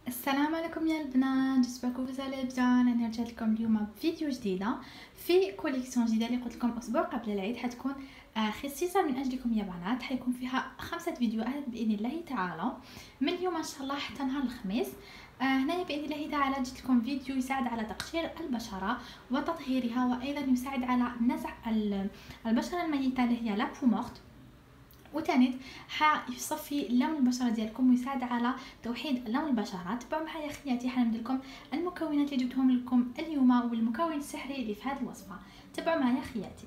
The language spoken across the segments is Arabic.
السلام عليكم يا البنات، جسبكم فزالي بيان. انا رجعت لكم اليوم بفيديو جديده في كوليكسيون جديده اللي قلت لكم اسبوع قبل العيد. حتكون خصيصا من اجلكم يا بنات. حيكون فيها 5 فيديوهات باذن الله تعالى من اليوم ان شاء الله حتى نهار الخميس. هنايا باذن الله تعالى جبت لكم فيديو يساعد على تقشير البشره وتطهيرها، وايضا يساعد على نزع البشره الميته اللي هي لا بو مورت، وتاني حيصفي لون البشره ديالكم ويساعد على توحيد لون البشره. تبعوا معايا خياتي، حنبدا لكم المكونات اللي جبتهم لكم اليوم والمكون السحري اللي في هذه الوصفه. تبعوا معايا خياتي.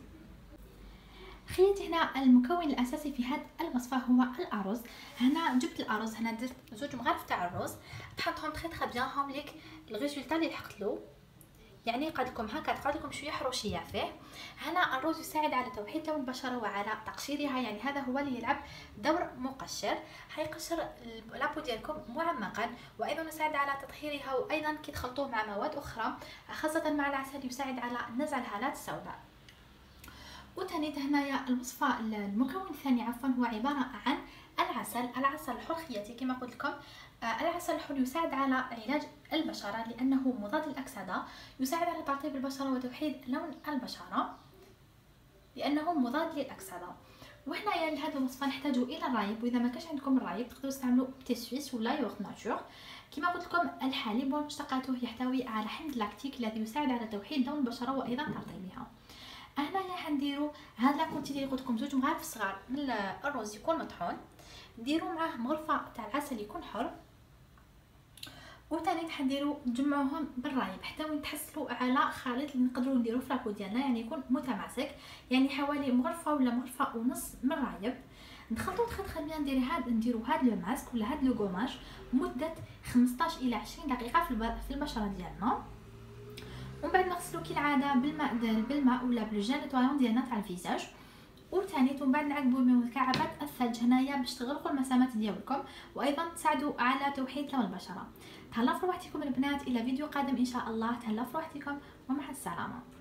هنا المكون الاساسي في هذه الوصفه هو الارز. هنا جبت الارز، هنا درت 2 مغارف تاع الرز، تحطهم تري بيان هام ليك الريزولتا اللي لحقت له، يعني قاد لكم هكا، تقعد لكم شويه حروشيه فيه. هنا الرز يساعد على توحيد لون البشره وعلى تقشيرها، يعني هذا هو اللي يلعب دور مقشر، حيقشر لابو ديالكم معمقا، وايضا يساعد على تطهيرها، وايضا كي تخلطوه مع مواد اخرى خاصه مع العسل يساعد على نزع الهالات السوداء. وتاني هنايا الوصفه المكون الثاني عفوا هو عباره عن العسل الحر خياتي. كما قلت لكم العسل الحر يساعد على علاج البشره لانه مضاد للاكسده، يساعد على ترطيب البشره وتوحيد لون البشره لانه مضاد للاكسده. وهنايا لهذه الوصفه نحتاج الى الرايب، واذا ما كانش عندكم الرايب تقدروا تستعملوا بتي سويس ولا يوغ ناتور. كما قلت لكم الحليب ومشتقاته يحتوي على حمض لاكتيك الذي يساعد على توحيد لون البشره وايضا ترطيبها. هنايا حنديروا هاد لا كونتيتي اللي قلت لكم 2 مغارف صغار من الرز يكون مطحون، نديروا معاه مغرفه تاع العسل يكون حر، وثاني حنديروا نجمعوهم بالرايب حتى وين تحصلوا على خليط اللي نقدروا نديروه في لاكو ديالنا، يعني يكون متماسك، يعني حوالي مغرفه ولا مغرفه ونص من الرايب. نخلطوا تخي بيان نديروا هاد لو ماسك ولا هاد لو غوماج مده 15 الى 20 دقيقه في البشره ديالنا، ومن بعد نغسلو كالعاده بالماء ولا بالجل نتوايون ديالنا تاع الفيزاج. وثاني من بعد نعقبوا بمكعبات الثلج هنايا باش تغلقوا المسامات ديالكم، وايضا تساعدوا على توحيد لون البشره. تهلاو في روحتكم البنات، الى فيديو قادم ان شاء الله. تهلاو في روحتكم ومع السلامه.